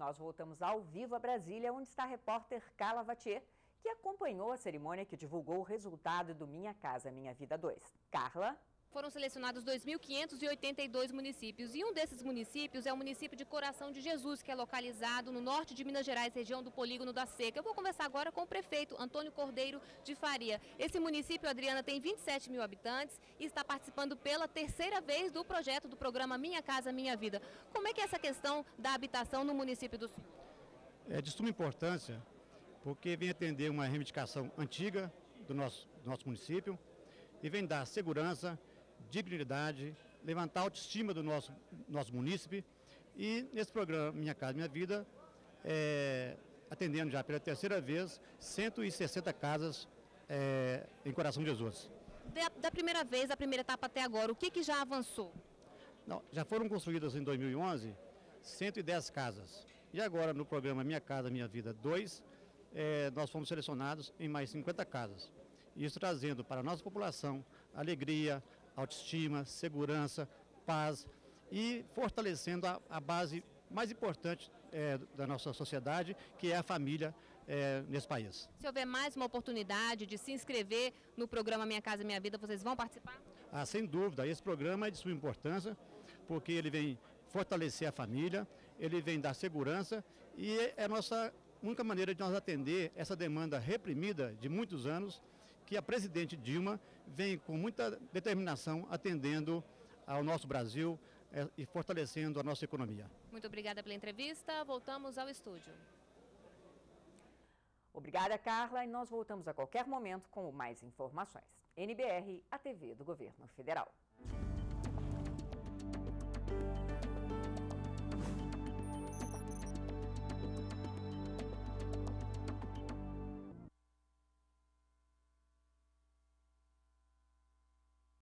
nós voltamos ao vivo a Brasília, onde está a repórter Carla Vatier, que acompanhou a cerimônia que divulgou o resultado do Minha Casa Minha Vida 2. Carla? Foram selecionados 2.582 municípios e um desses municípios é o município de Coração de Jesus, que é localizado no norte de Minas Gerais, região do Polígono da Seca. Eu vou conversar agora com o prefeito Antônio Cordeiro de Faria. Esse município, Adriana, tem 27 mil habitantes e está participando pela terceira vez do projeto do programa Minha Casa Minha Vida. Como é que é essa questão da habitação no município do Sul? É de suma importância, porque vem atender uma reivindicação antiga do nosso município e vem dar segurança, dignidade, levantar a autoestima do nosso munícipe. E nesse programa Minha Casa Minha Vida, atendendo já pela terceira vez 160 casas em Coração de Jesus. Da primeira vez, da primeira etapa até agora, o que já avançou? Não, já foram construídas em 2011 110 casas. E agora no programa Minha Casa Minha Vida 2, nós fomos selecionados em mais 50 casas. Isso trazendo para a nossa população alegria, autoestima, segurança, paz e fortalecendo a base mais importante da nossa sociedade, que é a família nesse país. Se houver mais uma oportunidade de se inscrever no programa Minha Casa Minha Vida, vocês vão participar? Ah, sem dúvida, esse programa é de suma importância, porque ele vem fortalecer a família, ele vem dar segurança e é a nossa única maneira de nós atender essa demanda reprimida de muitos anos, que a presidente Dilma vem com muita determinação atendendo ao nosso Brasil e fortalecendo a nossa economia. Muito obrigada pela entrevista. Voltamos ao estúdio. Obrigada, Carla. E nós voltamos a qualquer momento com mais informações. NBR, a TV do Governo Federal.